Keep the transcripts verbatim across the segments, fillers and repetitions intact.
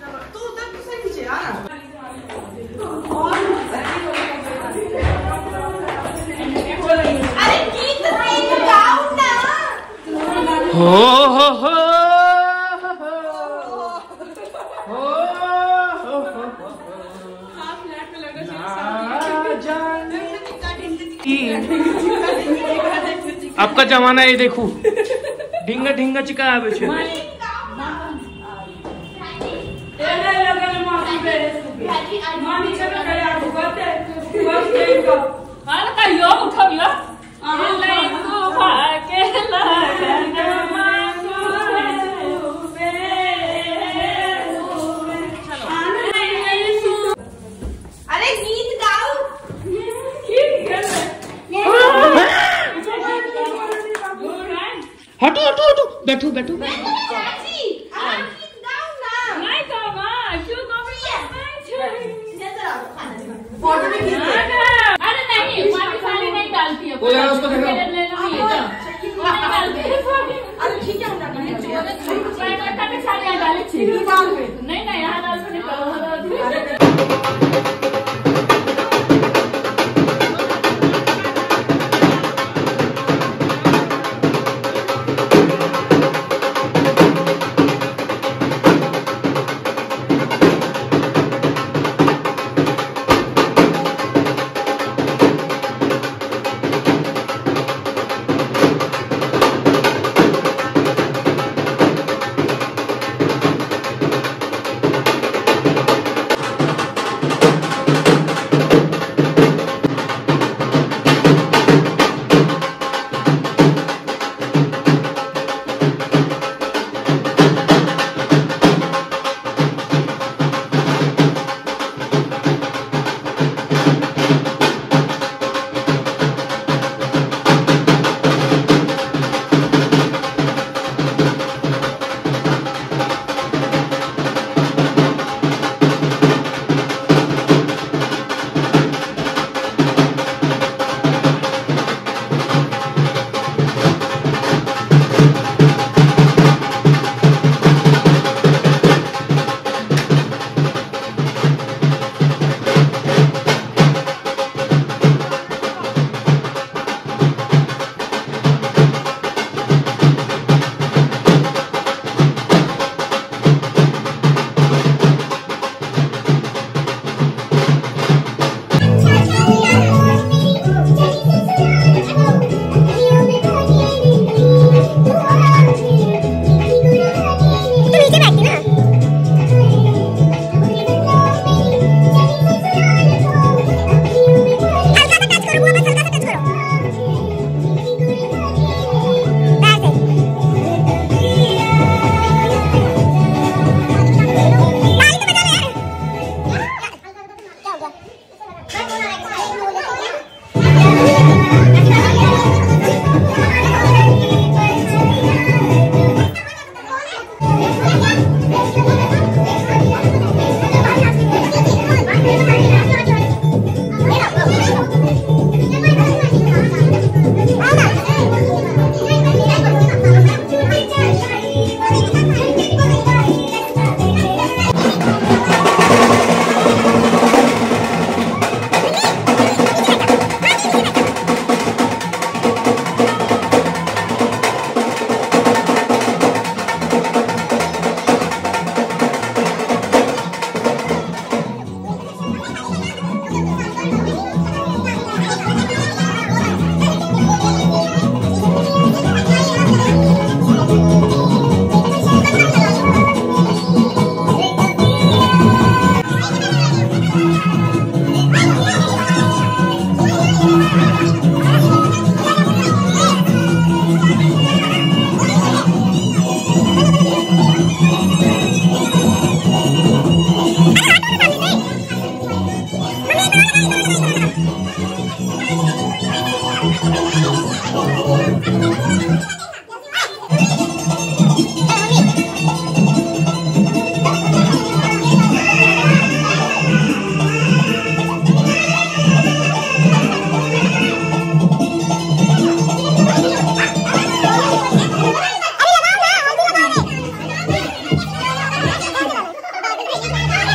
तू उधर से नीचे आ ना। अरे गीत नहीं गाओ ना। हो हो हो आपका जमाना ये देखो ढिंगा ढिंगा चिका आवे छे मामी चलो गया भगते भगते को हाल का यो उठो यो ले को भागे लगन मांगो बे चलो अरे गीत गाओ। ठीक है हटो हटो हटो बैठो बैठो चाची आप गीत गाओ ना। नहीं गावा क्यों गावे फोटो में गीत। अरे नहीं मामी साड़ी नहीं डालती है। वो यार उसको देखो। ले लो ये तो अरे ठीक है उठा के मैं साड़ी डाली थी नहीं नहीं यहाँ डाल के निकालो।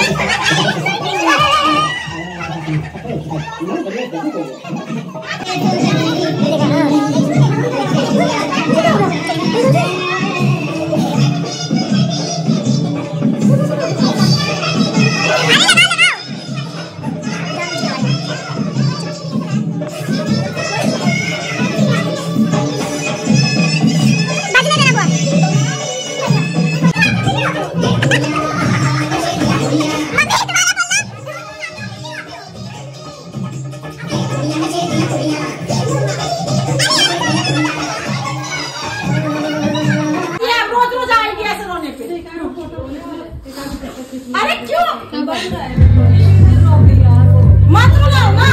अरे क्यों मत बुलाओ ना।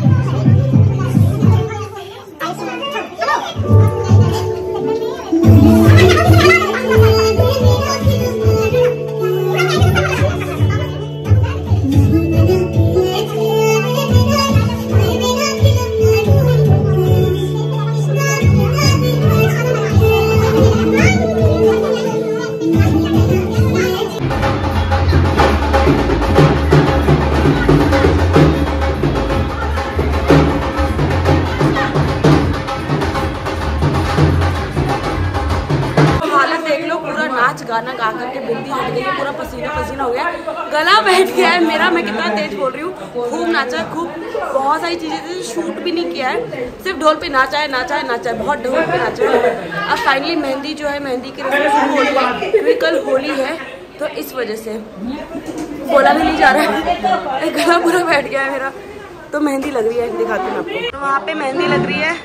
गाना गा करके बिंदी हट गई है, पूरा पसीना पसीना हो गया, गला बैठ गया है मेरा। मैं कितना तेज बोल रही हूँ। खूब नाचा, खूब बहुत सारी चीजें थी, शूट भी नहीं किया है, सिर्फ ढोल पे नाचा है नाचा है नाचा है, बहुत ढोल पे नाचा है। अब फाइनली मेहंदी जो है, मेहंदी की रस्म शुरू हो रही है क्योंकि कल होली है, तो इस वजह से बोला भी नहीं जा रहा है, गला पूरा बैठ गया है मेरा। तो मेहंदी लग रही है, दिखाती हूँ आपको। तो वहाँ पे मेहंदी लग रही है।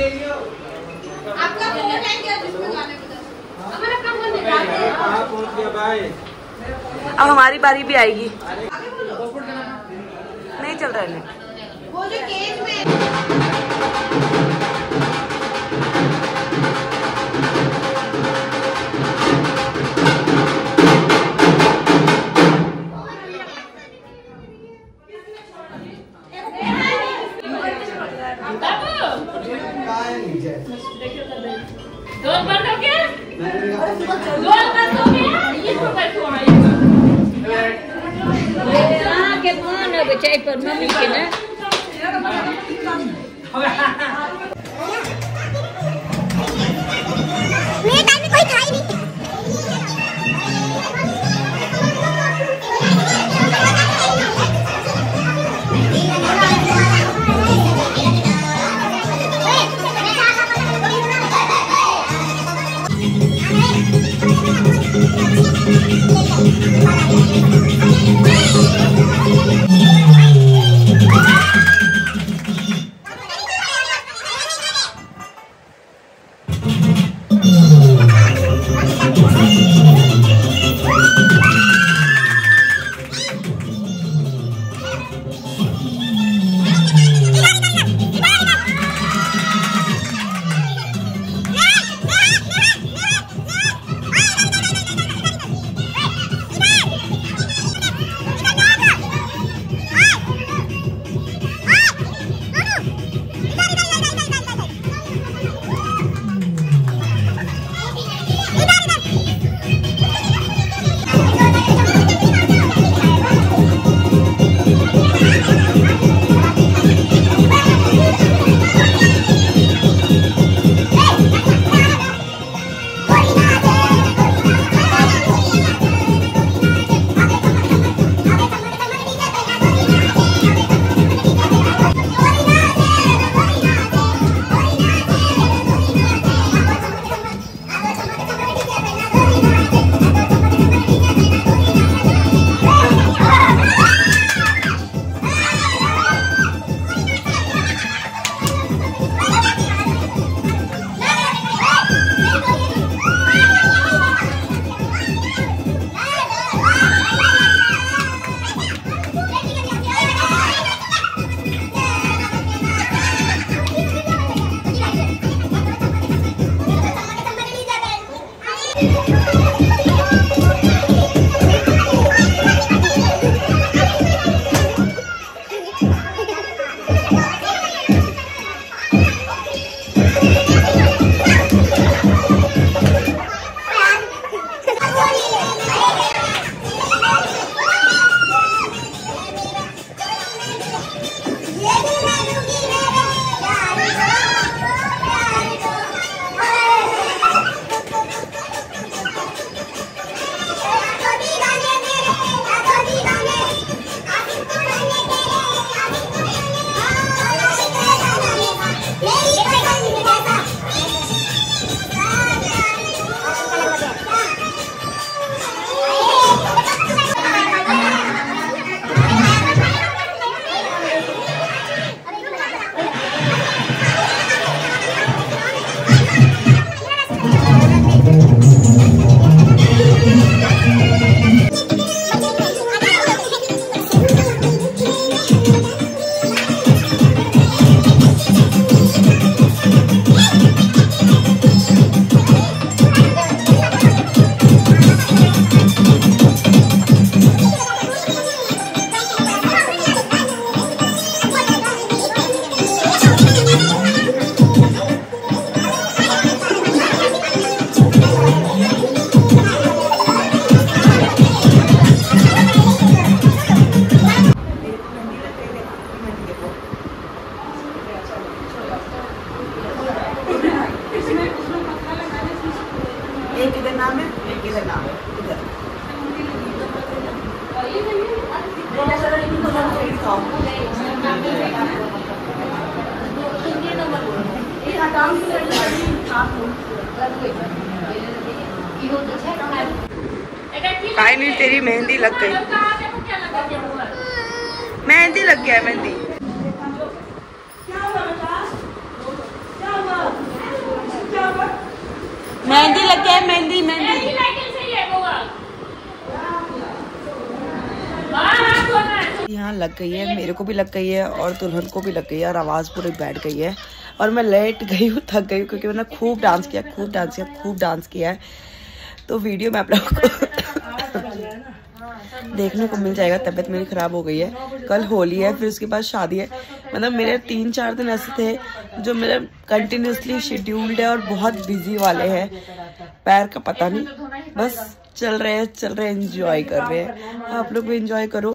अब हमारी बारी भी आएगी। नहीं चल रहा है वो जो केज में। बचाई पर मम्मी के ना मेरे टाइम में कोई था ही नहीं। Ah! खाओ। फाइनली तेरी मेहंदी लग गई। मेहंदी लग गया है, मेहंदी। मेहंदी लग गया है, मेहंदी मेहंदी। यहाँ लग गई है, मेरे को भी लग गई है और दुल्हन को भी लग गई है और आवाज़ पूरी बैठ गई है। और मैं लेट गई हूँ, थक गई हूँ, क्योंकि मैंने खूब डांस किया खूब डांस किया खूब डांस किया है। तो वीडियो में आप लोगों को देखने को मिल जाएगा। तबीयत मेरी ख़राब हो गई है, कल होली है, फिर उसके बाद शादी है। मतलब मेरे तीन चार दिन ऐसे थे जो मेरे कंटिन्यूसली शेड्यूल्ड है और बहुत बिजी वाले हैं। पैर का पता नहीं, बस चल रहे हैं चल रहे हैं एंजॉय कर रहे हैं। आप लोग भी एंजॉय करो।